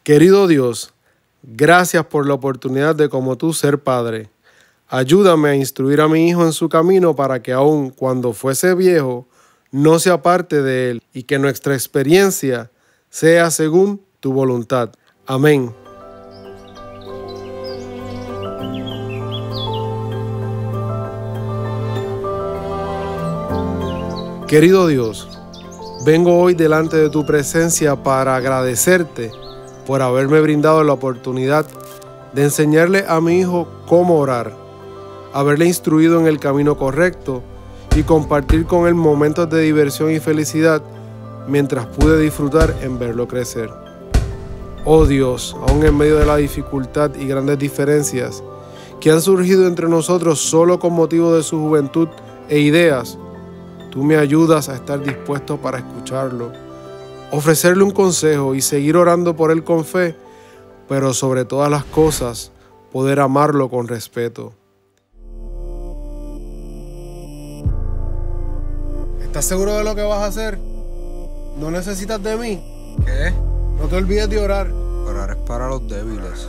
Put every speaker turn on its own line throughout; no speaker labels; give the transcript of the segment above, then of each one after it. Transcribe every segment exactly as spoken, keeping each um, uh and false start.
Querido Dios, gracias por la oportunidad de como tú ser padre. Ayúdame a instruir a mi hijo en su camino para que aun cuando fuese viejo, no se aparte de él y que nuestra experiencia sea según tu voluntad. Amén. Querido Dios, vengo hoy delante de tu presencia para agradecerte por haberme brindado la oportunidad de enseñarle a mi hijo cómo orar, haberle instruido en el camino correcto y compartir con él momentos de diversión y felicidad mientras pude disfrutar en verlo crecer. Oh Dios, aún en medio de la dificultad y grandes diferencias que han surgido entre nosotros solo con motivo de su juventud e ideas, tú me ayudas a estar dispuesto para escucharlo, ofrecerle un consejo y seguir orando por él con fe, pero sobre todas las cosas, poder amarlo con respeto. ¿Estás seguro de lo que vas a hacer? ¿No necesitas de mí?
¿Qué?
No te olvides de orar.
Orar es para los débiles.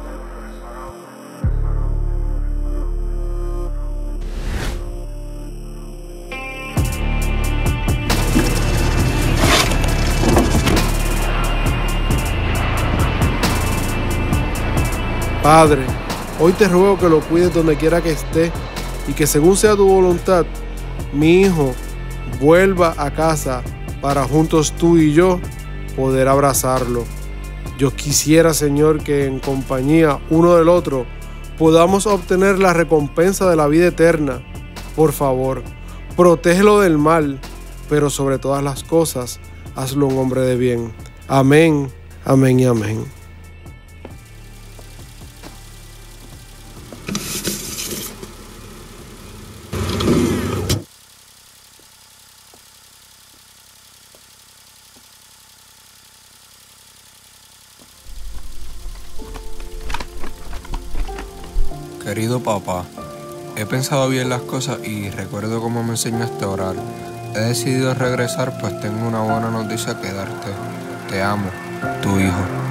Padre, hoy te ruego que lo cuides donde quiera que esté y que según sea tu voluntad, mi hijo vuelva a casa para juntos tú y yo poder abrazarlo. Yo quisiera, Señor, que en compañía uno del otro podamos obtener la recompensa de la vida eterna. Por favor, protégelo del mal, pero sobre todas las cosas, hazlo un hombre de bien. Amén, amén y amén.
Querido papá, he pensado bien las cosas y recuerdo cómo me enseñaste a orar. He decidido regresar pues tengo una buena noticia que darte. Te amo, tu hijo.